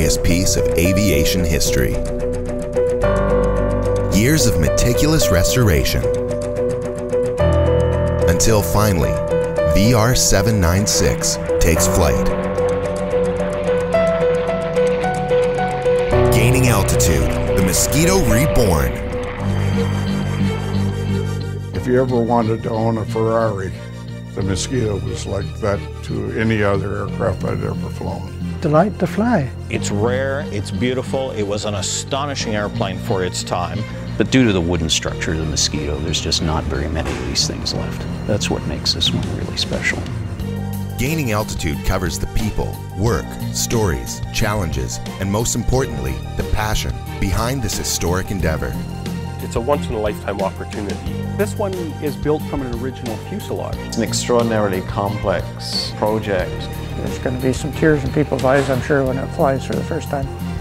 tiniest piece of aviation history. Years of meticulous restoration, until finally, VR796 takes flight. Gaining altitude, the Mosquito Reborn. If you ever wanted to own a Ferrari, the Mosquito was like that to any other aircraft I'd ever flown. Delight to fly. It's rare, it's beautiful, it was an astonishing airplane for its time. But due to the wooden structure of the Mosquito, there's just not very many of these things left. That's what makes this one really special. Gaining altitude covers the people, work, stories, challenges, and most importantly, the passion behind this historic endeavor. It's a once-in-a-lifetime opportunity. This one is built from an original fuselage. It's an extraordinarily complex project. There's going to be some tears in people's eyes, I'm sure, when it flies for the first time.